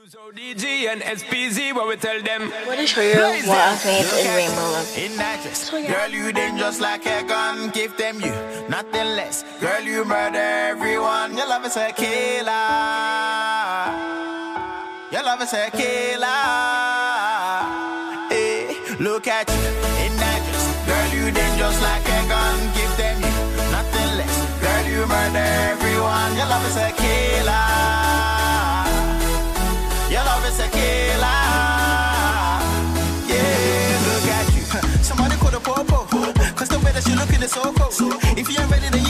So DG and SPZ, what we tell them? What is show you what I've made in rainbow look? In that dress, girl, you dangerous like a gun. Give them you nothing less. Girl, you murder everyone. Your love is a killer. Your love is a killer. Hey, look at you in that dress. Girl, you dangerous like a gun. Give them you nothing less. Girl, you murder everyone. Your love is a killer. Your love is a killer. Yeah, look at you. Somebody call a popo. Cause the way that you looking is so cool. If you ain't ready, then you